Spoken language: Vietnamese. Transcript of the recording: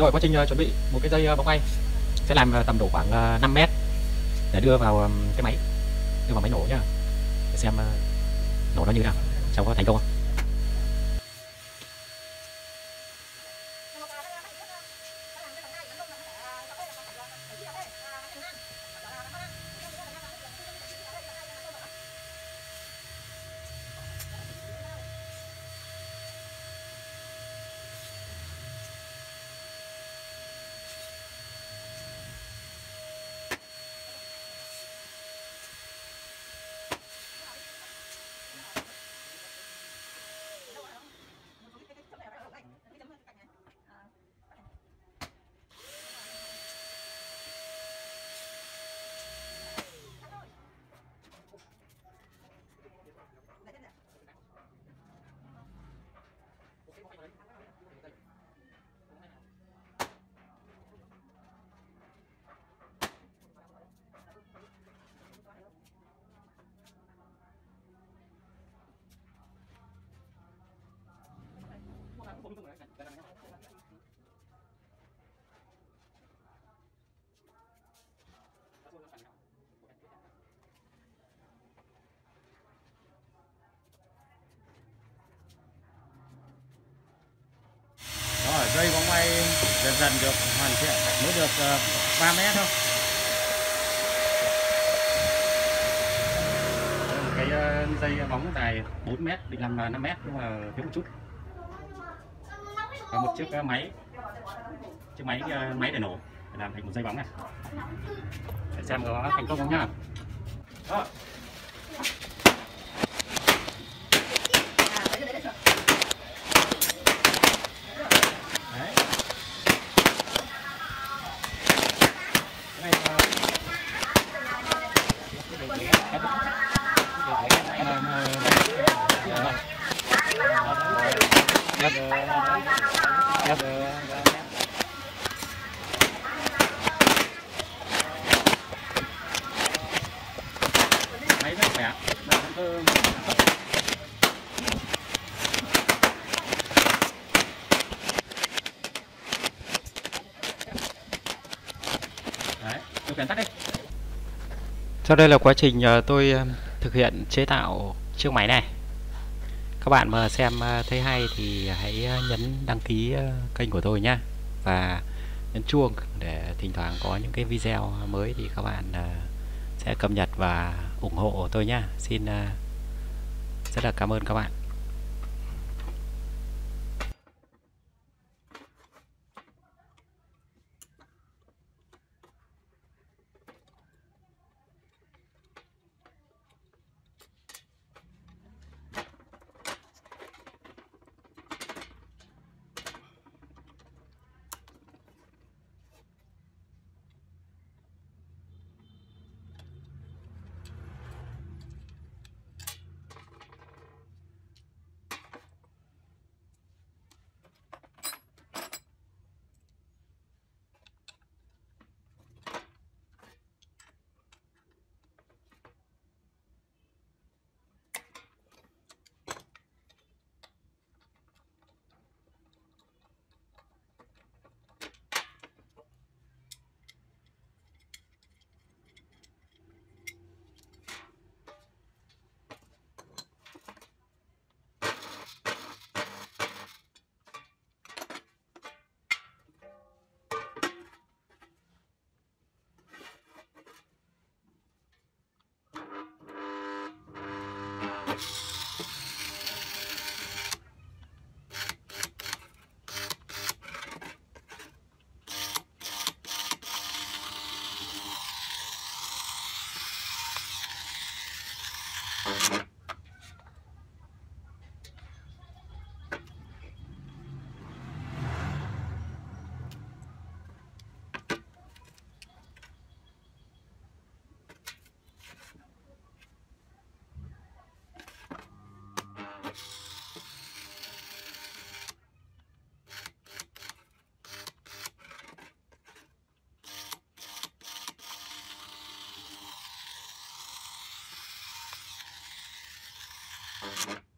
Rồi quá trình chuẩn bị một cái dây bóng bay sẽ làm tầm độ khoảng 5 mét để đưa vào cái máy, đưa vào máy nổ nhá, để xem nổ nó như thế nào, xem có thành công không. Rồi, dây bóng bay dần dần được hoàn thiện, mới được 3 mét thôi. Cái dây bóng dài 4 mét, định làm 5 mét nhưng mà thiếu một chút. Và một chiếc máy, máy để nổ, để làm thành một dây bóng này, để xem có thành công không nhá. Đó. Đấy. Máy rất khỏe, đấy, điều khiển tắt đi. Sau đây là quá trình tôi thực hiện chế tạo chiếc máy này. Các bạn mà xem thấy hay thì hãy nhấn đăng ký kênh của tôi nhé, và nhấn chuông để thỉnh thoảng có những cái video mới thì các bạn sẽ cập nhật và ủng hộ tôi nhé. Xin rất là cảm ơn các bạn. Thank you.